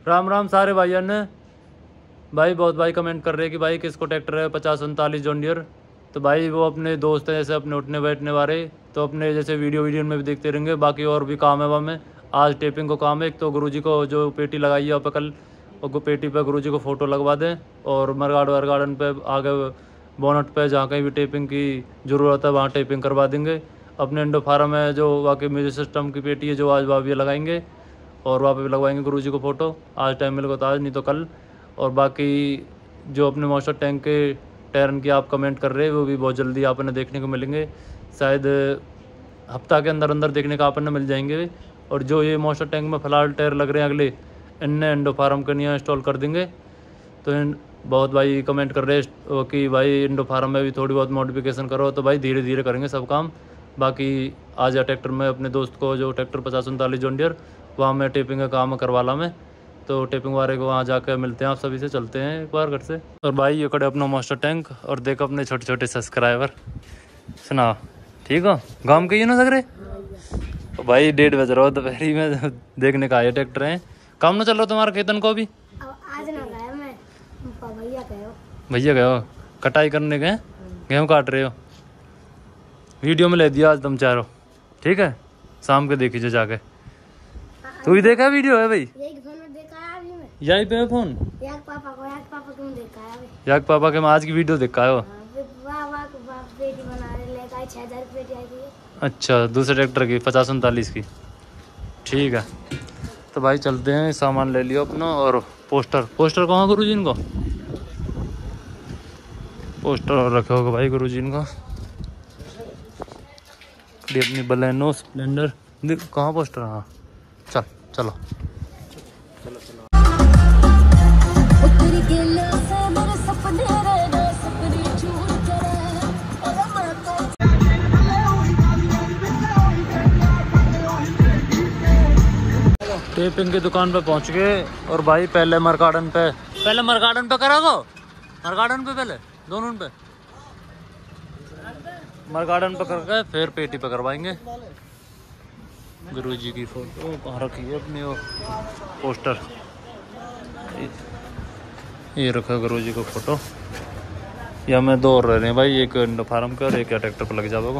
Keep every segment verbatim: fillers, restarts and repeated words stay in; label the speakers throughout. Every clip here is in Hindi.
Speaker 1: राम राम सारे भाइयों ने। भाई बहुत भाई कमेंट कर रहे हैं कि भाई किसको ट्रैक्टर है पचास उनतालीस जॉन डियर। तो भाई वो अपने दोस्त हैं जैसे अपने उठने बैठने वाले, तो अपने जैसे वीडियो वीडियो में भी देखते रहेंगे। बाकी और भी काम है वहाँ में। आज टेपिंग को काम है। एक तो गुरुजी को जो पेटी लगाई है वहाँ पर कल, और पेटी पर गुरुजी को फ़ोटो लगवा दें। और मरगाड़ वरगार्डन पे आगे बोनट पे जहाँ कहीं भी टेपिंग की ज़रूरत है वहाँ टेपिंग करवा देंगे। अपने इंडो फार्म है जो वाकई म्यूजिक सिस्टम की पेटी है जो आज वहाँ भी लगाएंगे, और वहाँ पे भी लगवाएंगे गुरुजी को फ़ोटो। आज टाइम मिलेगा तो आज, नहीं तो कल। और बाकी जो अपने मॉइस्चर टैंक के टैरन की आप कमेंट कर रहे हैं वो भी बहुत जल्दी आपने देखने को मिलेंगे। शायद हफ्ता के अंदर अंदर देखने का आपने मिल जाएंगे। और जो ये मॉइस्चर टैंक में फिलहाल टायर लग रहे हैं अगले, इनने इंडो फार्म के नहीं इंस्टॉल कर देंगे। तो इन बहुत भाई कमेंट कर रहे हैं कि भाई इंडो फार्म में भी थोड़ी बहुत मॉडिफिकेशन करो। तो भाई धीरे धीरे करेंगे सब काम। बाकी आज या ट्रैक्टर में अपने दोस्त को जो ट्रैक्टर पचास उनतालीस जॉन डियर वहाँ मैं टेपिंग का काम करवा ला मैं। तो टेपिंग वाले को वहाँ जाकर मिलते हैं, आप सभी से चलते हैं एक बार घर से। और भाई ये कड़े अपना मॉइस्चर टैंक, और देखो अपने छोटे छोटे सब्सक्राइबर। सुना ठीक हो, गाँव के ही ना सगरे। तो भाई डेढ़ बज रहा हो दोपहरी में देखने का आए ट्रैक्टर है। काम ना चल रहा तुम्हारा खेतन को अभी?
Speaker 2: आज ना गया मैं, भैया गए हो।
Speaker 1: भैया गए हो कटाई करने गए, गेहूँ काट रहे हो। वीडियो में ले दिया आज तुम चारों, ठीक है। शाम के देखिए जाके। तू ही देखा वीडियो है भाई?
Speaker 2: यही फोन में देखा है अभी मैं।
Speaker 1: यही पे है फोन।
Speaker 2: याक पापा को याक पापा को देखा है अभी।
Speaker 1: याक पापा के मैं आज की वीडियो देखा है वो।
Speaker 2: वाह वाह वाह, बेटी बना रहे लेकर आई छह हजार की बेटी आई थी।
Speaker 1: अच्छा दूसरे ट्रैक्टर की पचास उनतालीस की, ठीक है। तो भाई चलते हैं, सामान ले लियो अपना। और पोस्टर पोस्टर कहाँ गुरु जी इनको पोस्टर रखे होगा भाई गुरु जी इनको। अपनी बलेनो स्प्लेंडर कहाँ पोस्टर, हाँ चल चलो चलो चलो। टेपिंग की दुकान पे पहुंच गए। और भाई पहले मरगार्डन पे पहले मरगार्डन पे करा दो, मरगार्डन पे पहले दोनों पे मरगार्डन पे करके फिर पेटी पे करवाएंगे। गुरुजी की फोटो कहाँ रखी है अपनी, वो पोस्टर ये रखा गुरुजी को फोटो। या मैं दो और रह रहे हैं भाई, एक इंडो फार्म का और एक ट्रैक्टर पर लग जाओगे।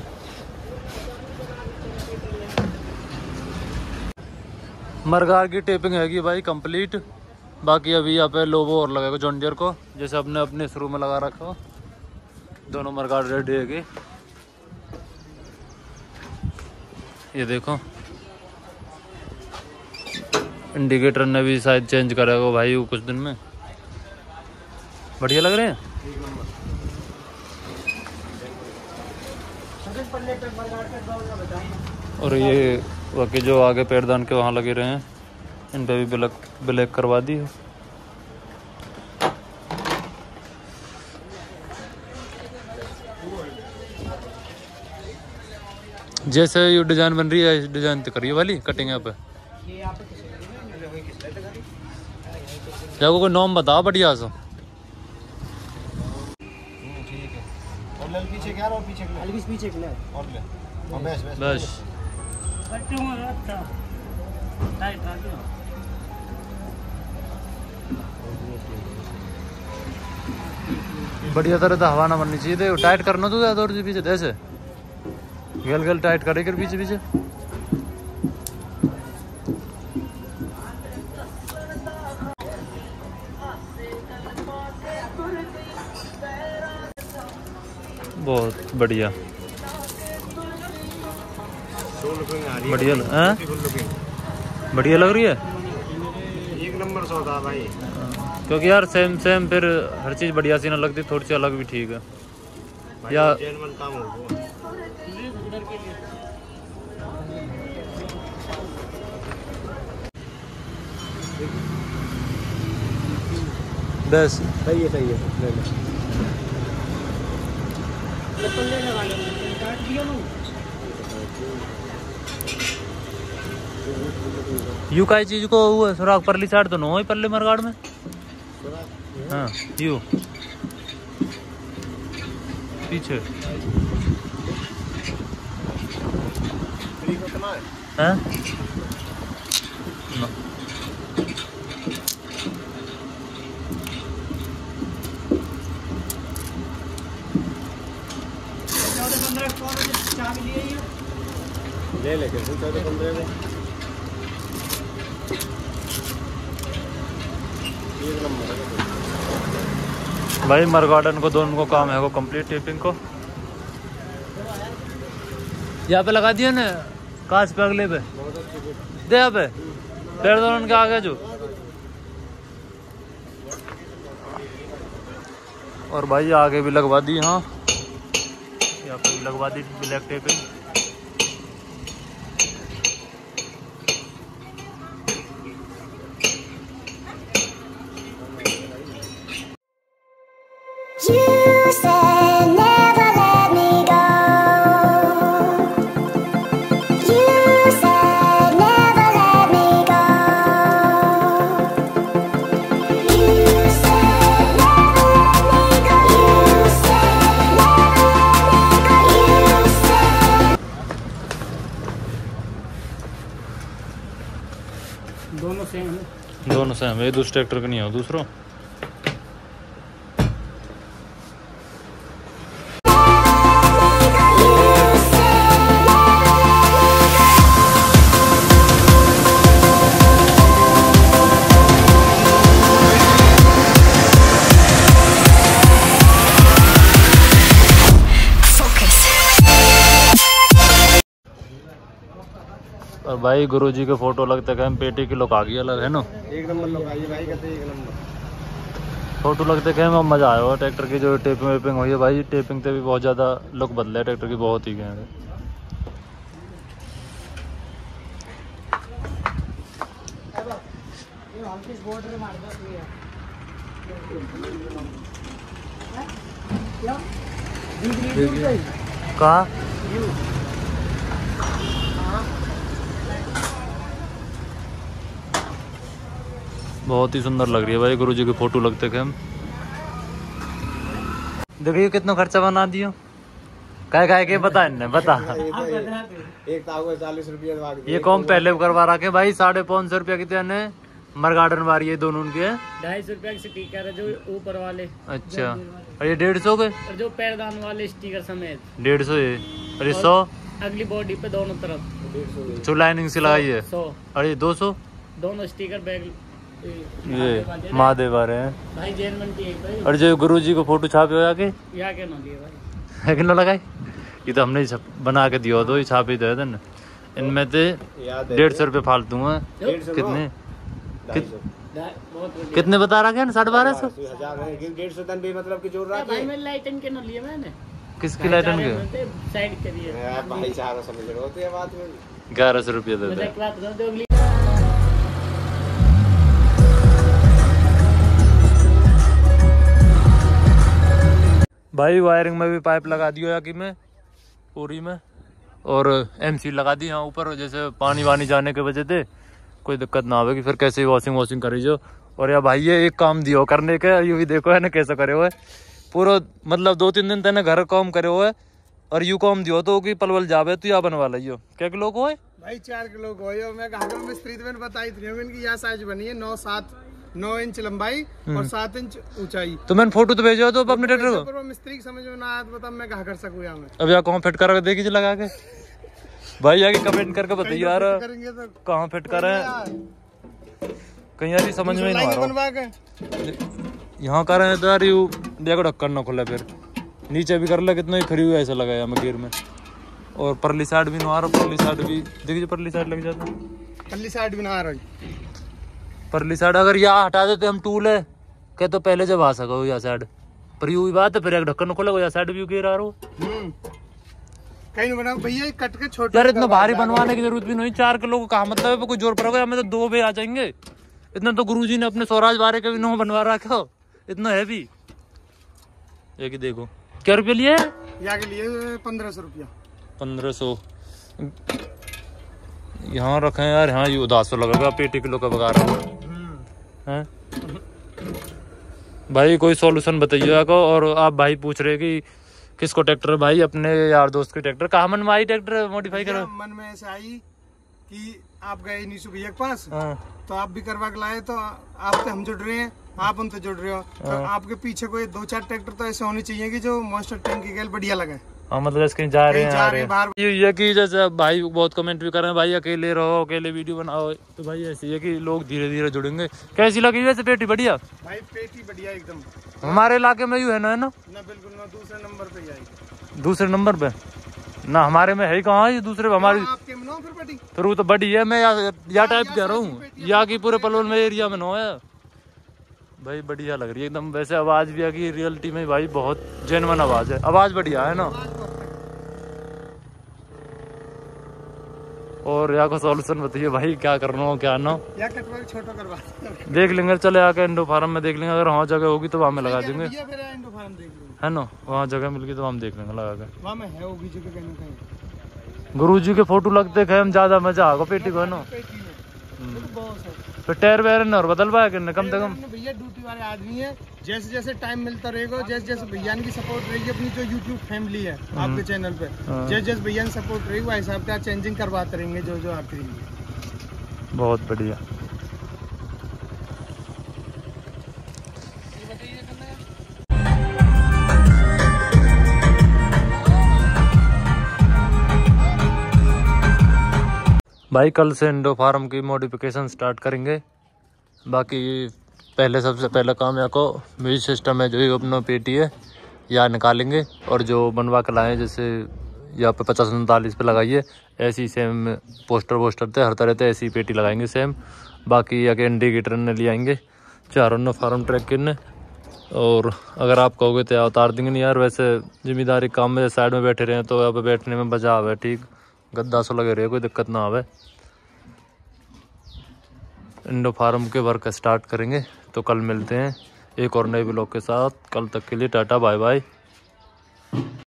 Speaker 1: मरगाड़ की टेपिंग हैगी भाई कंप्लीट। बाकी अभी यहाँ पे लोगो और लगेगा जॉन डियर को, जैसे अपने अपने शुरू में लगा रखा हो। दोनों मरगाड़ रेडी हैगी। ये देखो इंडिकेटर ने भी शायद चेंज करेगा भाई वो कुछ दिन में। बढ़िया लग रहे हैं। और ये बाकी जो आगे पैरदान के वहाँ लगे रहे हैं इन पे भी ब्लैक ब्लैक करवा दी है। जैसे ये डिजाइन बन रही है इस डिजाइन तो करिए वाली कटिंग यहाँ पे। कोई नॉर्म बताओ बढ़िया सा।
Speaker 3: पीछे क्या और पीछे अलविस पीछे के ले और ले और बस बस
Speaker 1: बस बढ़िया तरह तो हवा ना बननी चाहिए थे। टाइट करना तो ज्यादा और पीछे ऐसे गल गल टाइट करे कर पीछे पीछे। बहुत बढ़िया बढ़िया है, बढ़िया लग रही है।
Speaker 3: एक नंबर सौदा भाई।
Speaker 1: क्योंकि यार सेम सेम फिर हर चीज बढ़िया सी ना लगती, थोड़ी सी अलग भी ठीक है या
Speaker 3: काम हो।
Speaker 1: बस
Speaker 3: सही है सही है ले ले।
Speaker 1: यू का चीज को वो सुराग परली साइड तो न हो परले मरगाड़ में। हाँ यू पीछे हाँ
Speaker 3: ले लेके चौदह पंद्रह को एक नंबर है
Speaker 1: भाई। मर गार्डन को दोनों को काम है वो कंप्लीट टेपिंग को यहाँ पे लगा दिया ना कांच पे अगले पे दे यहाँ पे पैर दोनों के आगे जो। और भाई आगे भी लगवा दी हाँ यहाँ पे भी लगवा दी ब्लैक टेपिंग।
Speaker 3: दोनों सेम है
Speaker 1: दोनों सेम है दूसरे ट्रैक्टर का नहीं है दूसरों। और भाई गुरुजी के फोटो लगते हैं पेटी की लोग आ गई अलग है ना
Speaker 3: एक नंबर लोग आइए भाई कहते एक नंबर
Speaker 1: फोटो लगते हैं मजा आया हुआ ट्रैक्टर की जो टेपिंग वेपिंग हुई है भाई। टेपिंग से भी बहुत ज़्यादा लुक बदला है ट्रैक्टर की बहुत ही गए। कहाँ बहुत ही सुंदर लग रही है भाई गुरुजी की फोटो लगते के हम। देखिए कितना खर्चा बना दियो काय काय के बता इन्हें बता
Speaker 3: एक तागो चालीस रुपया
Speaker 1: ये कौन पहले करवा रखे भाई साढ़े पाँच सौ रुपया कितने ने मर गार्डन वाली है दोनों उनके
Speaker 4: ढाई सौ रुपया के स्टिकर है जो ऊपर वाले।
Speaker 1: अच्छा और ये डेढ़ सौ के
Speaker 4: और जो पैरदान वाले स्टिकर समेत
Speaker 1: डेढ़ सौ ये और ये सौ
Speaker 4: अगली बॉडी पे दोनों तरफ
Speaker 1: जो लाइनिंग से लगाई है
Speaker 4: सौ
Speaker 1: और ये दो सौ
Speaker 4: दोनों स्टिकर बैग
Speaker 1: ये महादेव आ रहे हैं
Speaker 4: भाई जैन बनती है भाई।
Speaker 1: और जो गुरुजी को फोटो छापे हो जाके
Speaker 4: यहाँ के ना दिए भाई
Speaker 1: है कि ना लगाई ये तो हमने छप, बना के दिया तो ये छापे दे देन इनमें से डेढ़ सौ रुपये फालतू हैं कितने कित,
Speaker 4: बहुत
Speaker 1: कितने बता रहा है साढ़े बारह सौ
Speaker 3: हजार डेढ़ सौ तन भी मतलब कि जोड़ रहा
Speaker 4: भाई मैं लाइटन के ना लिए मैंने
Speaker 1: किसकी लाइटन के
Speaker 4: साइड करिए
Speaker 3: भाई चार समझ रहे होते हैं बात में
Speaker 1: ग्यारह सौ रुपये दे दे।
Speaker 4: बात बता दो अगली
Speaker 1: भाई वायरिंग में भी पाइप लगा दियो या कि मैं पूरी में और एमसी लगा दी यहाँ ऊपर जैसे पानी वानी जाने के वजह से कोई दिक्कत ना आवेगी फिर कैसे वॉशिंग वॉशिंग करी जो। और या भाई ये एक काम दियो करने के यू भी देखो है ना कैसे करे हुए पूरा मतलब दो तीन दिन तेने घर काम करे हुए और यू काम दियो तो कि पलवल जावे तो या बनवा लियो क्या के लोग हो
Speaker 3: भाई चार किलो को मैं घाघर में स्त्री मैंने बताई थी इनकी यह साइज बनी है नौ सात नौ इंच लंबाई और सात इंच ऊंचाई।
Speaker 1: तो मैंने फोटो तो भेजो तो अपने ट्रैक्टर को
Speaker 3: मिस्त्री समझ में ना आया तो बता मैं कहाँ कर सकूँ यहाँ में
Speaker 1: अब यहाँ कहाँ फिट कर देखिए लगा के भाई आगे कमेंट करके बताइए यार
Speaker 3: तो
Speaker 1: कहाँ फिट कर रहे हैं कहीं यार समझ में नहीं आ रहा यहाँ कर रहे हैं तो यार यू देखो ढक्कन ना खुला फिर नीचे भी कर ले कितना ही खरी हुआ ऐसा लगा यहाँ में गिर में और परली साइड भी ना आ रहा परली साइड भी देखिए परली साइड लग जाता
Speaker 3: परली साइड भी ना आ रही
Speaker 1: परली साइड अगर यहाँ हटा देते हम टूल है क्या तो पहले जब आ सको यहाँ साइड पर यू बात है फिर एक ढक्कन खोला यहाँ साइड भी गिर आ रहा
Speaker 3: कहीं नहीं बना भैया कट के छोटे
Speaker 1: यार इतना भारी बनवाने की जरूरत भी नहीं चार किलो को कहा मतलब है कोई जोर पड़ेगा हमें तो दो बे आ जाएंगे इतना तो गुरुजी ने अपने स्वराज बारे के भी नो बनवा रखा इतना है भी ये कि देखो क्या रुपये लिए
Speaker 3: यहाँ के लिए पंद्रह सौ रुपया
Speaker 1: पंद्रह सौ यहाँ रखे यार यहाँ ये उदास सौ लगेगा पेटी किलो का बगा रहा है भाई कोई सॉल्यूशन बताइएगा को। और आप भाई पूछ रहे कि किसको ट्रैक्टर भाई अपने यार दोस्त के ट्रैक्टर कहाँ मन में आई ट्रैक्टर मॉडिफाई करो
Speaker 3: मन में ऐसे आई कि आप गए नीशु भैया के पास तो आप भी करवा के लाए तो आपसे हम जुड़ रहे हैं आप उनसे जुड़ रहे हो तो आपके पीछे कोई दो चार ट्रैक्टर तो ऐसे होने चाहिए कि जो मॉन्स्टर टैंक की गैल बढ़िया लगे।
Speaker 1: हाँ मतलब जैसे कहीं जा रहे हैं
Speaker 3: कहीं
Speaker 1: आ
Speaker 3: जा
Speaker 1: रहे
Speaker 3: रहे
Speaker 1: हैं
Speaker 3: बाहर।
Speaker 1: ये ये कि जैसे भाई बहुत कमेंट भी कर रहे हैं भाई अकेले रहो अकेले वीडियो बनाओ, तो भाई ऐसे ही है कि लोग धीरे धीरे जुड़ेंगे। कैसी लगी वैसे पेटी? बढ़िया
Speaker 3: भाई पेटी बढ़िया एकदम।
Speaker 1: हमारे इलाके में यूँ है ना, है ना?
Speaker 3: ना बिल्कुल ना, दूसरे नंबर पे ही आएगी।
Speaker 1: दूसरे नंबर पे ना, हमारे में है ही कहाँ ये दूसरे पे हमारी।
Speaker 3: आपके में ना फिर पेटी
Speaker 1: फिर वो तो बड़ी है, मैं या, या टाइप कह रहा हूँ या कि पूरे पलवल में एरिया में नो है भाई। बढ़िया लग रही है एकदम। वैसे आवाज भी आगे रियलिटी में भाई बहुत जेन्युइन आवाज है, आवाज बढ़िया है ना। और यहाँ को सॉल्यूशन बताइए भाई क्या करना हो क्या ना।
Speaker 3: या कटवा के छोटा करवा
Speaker 1: देख लेंगे, चले आके इंडो फार्म में देख लेंगे, अगर वहाँ जगह होगी तो वहाँ में लगा देंगे,
Speaker 3: भैया फिर इंडो फार्म देख लूंगा।
Speaker 1: है ना। वहाँ जगह मिल गई तो हम देख लेंगे लगा के।
Speaker 3: वहाँ में है होगी जगह कहीं ना कहीं।
Speaker 1: गुरु जी के फोटो लगते खे हम ज्यादा मजा आगा पेटी को, है ना।
Speaker 3: पेटी में तो बहुत है।
Speaker 1: फिर टायर वायर न और बदल पाया कि कम से कम।
Speaker 3: भैया ड्यूटी वाले आदमी है, जैसे जैसे टाइम मिलता रहेगा, जैसे जैसे भैया की सपोर्ट रहेगी, अपनी जो यूट्यूब फैमिली है आपके चैनल पे, जैसे जैसे भैया की सपोर्ट रहेगी वैसे हिसाब से चेंजिंग करवाते रहेंगे जो जो आती रहेंगे।
Speaker 1: बहुत बढ़िया। भाई कल से इंडो फार्म की मॉडिफिकेशन स्टार्ट करेंगे। बाकी पहले सबसे पहला काम यहाँ को म्यूजिक सिस्टम है जो ये अपना पेटी है यहाँ निकालेंगे, और जो बनवा के लाए जैसे यहाँ पे पचास उनतालीस पे लगाइए ऐसी सेम पोस्टर वोस्टर थे हर तरह थे, ऐसी पेटी लगाएंगे सेम। बाकी यहाँ के इंडिकेटर ने ले आएंगे चारों ने फार्म ट्रैक के ने। और अगर आप कहोगे तो यहाँ उतार देंगे नहीं यार, वैसे जिम्मेदारी काम में साइड में बैठे रहे तो यहाँ पे बैठने में मजा आवे, ठीक गद्दा सो लगे रहे कोई दिक्कत ना आवे। इंडो फार्म के वर्क स्टार्ट करेंगे तो कल मिलते हैं एक और नए ब्लॉग के साथ। कल तक के लिए टाटा बाय बाय।